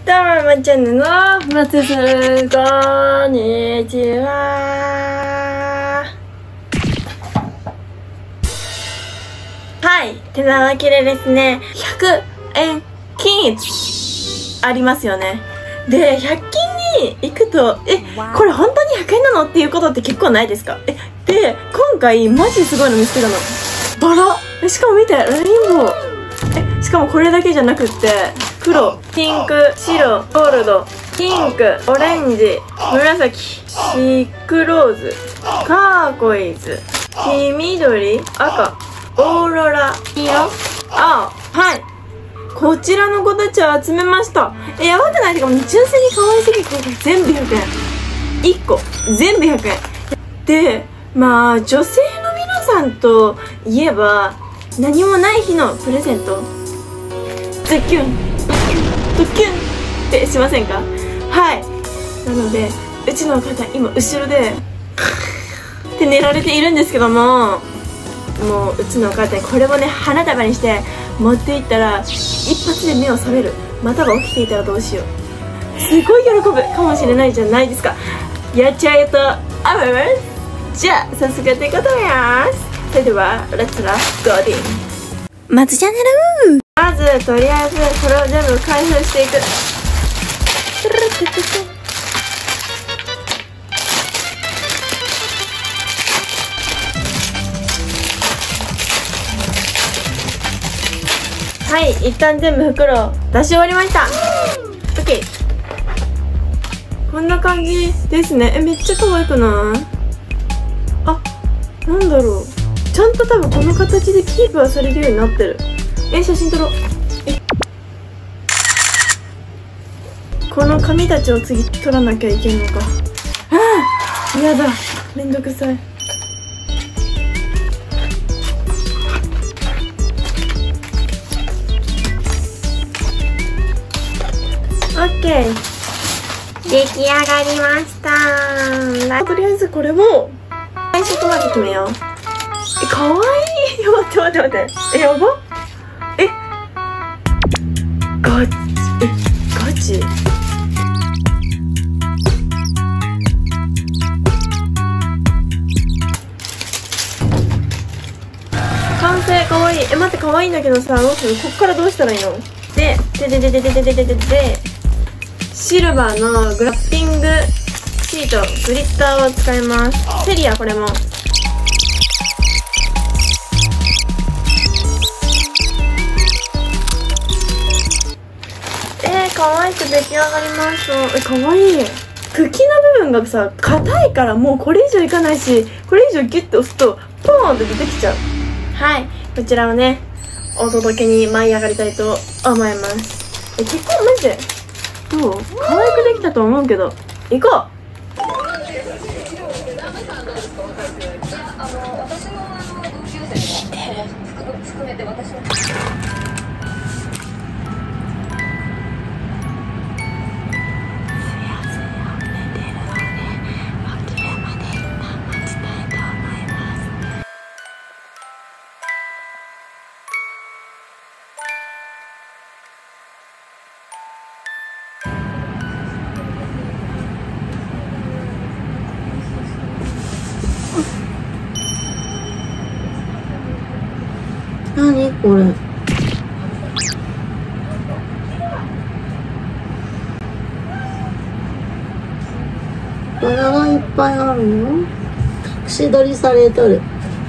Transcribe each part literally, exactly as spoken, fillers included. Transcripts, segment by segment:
どうも、まっちゃんのまつす、こんにちは。はい、てなわけでですね、ひゃくえん均一ありますよね。で、ひゃく均に行くと、え、これ本当にひゃくえんなのっていうことって結構ないですか？え、で、今回マジすごいの見つけたの。バラ！え、しかも見て、レインボー。え、しかもこれだけじゃなくって、黒、ピンク、白、ゴールド、ピンク、オレンジ、紫、シクローズ、カーコイズ、黄緑、赤、オーロラ、黄色、青。はい。こちらの子たちを集めました。え、やばくない？てかもう純粋に可愛すぎて全部ひゃくえん。いっこ、全部ひゃくえん。で、まあ、女性の皆さんといえば、何もない日のプレゼント。ズッキュン。ドキュンってしませんか？はい。なので、うちの方、今、後ろで、って寝られているんですけども、もう、うちの方、これをね、花束にして、持っていったら、一発で目を覚める。または起きていたらどうしよう。すごい喜ぶかもしれないじゃないですか。やっちゃえと、あばばじゃあ、早速やっていこうと思います。それでは、レッツラゴーディン。まずチャンネルまず、とりあえず、これを全部開封していく。はい、一旦全部袋出し終わりました。OK。こんな感じですね。え、めっちゃ可愛くない？あ、なんだろう。ちゃんと多分この形でキープはされるようになってる。え、写真撮ろう。え、この紙たちを次撮らなきゃいけんのか。ああ、やだ、めんどくさい。オッケー、出来上がりました。とりあえずこれを最初とまず決めよう。え、かわいい。待って待って待って。え、やば。え、ガチ、え、ガチ。完成。かわいい。え、待って、かわいいんだけどさ、どうする？こっからどうしたらいいの？で、ででででででででででシルバーのグラッピングシート、グリッターを使います。セリア、これも。可愛く出来上がりました。え、可愛い。茎の部分がさ、硬いからもうこれ以上いかないし、これ以上ギュッと押すとポーンって出てきちゃう。はい、こちらをね、お届けに舞い上がりたいと思います。え、結構マジでどう？可愛くできたと思うけど、行こう。何これ？バラがいっぱいあるよ。隠し撮りされとる。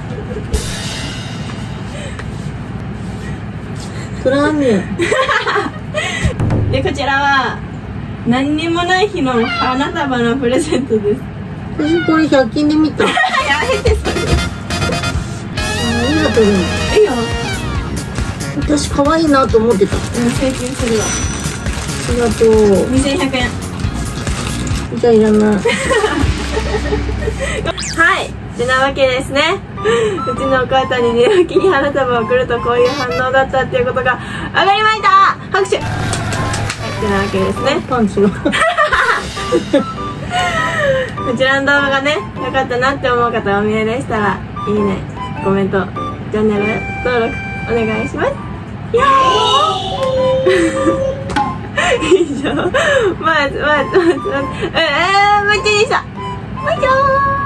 トラミュで、こちらは何にもない日の花束のプレゼントです。私これひゃく均で見た。やめて、それ。ありがとう。いいよ。私可愛いなと思ってた。うん、請求するわ。ありがとう。にせんひゃくえん。じゃあいらない。はい。てなわけですね。うちのお母さんに寝起きに花束を送るとこういう反応だったっていうことが分かりました。拍手。はい。てなわけですね。パンチが。こちらの動画がね、良かったなって思う方はお見えでしたら、いいね、コメント、チャンネル登録お願いします。イエーイ以上、まずまずまずまず、えー、むっちゃでした。むっちゃー。